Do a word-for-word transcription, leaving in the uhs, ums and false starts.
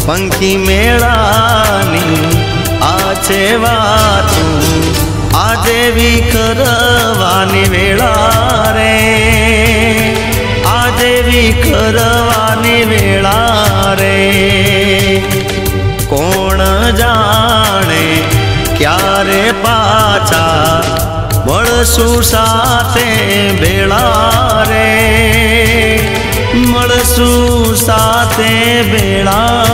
पंखी मेळानी आछे वातू आजे भी करवानी वेळा रे आजे भी करवानी वेळा रे कोण जाने क्यारे पाछा मळसू साथे भेळा रे मळसू साथे भेळा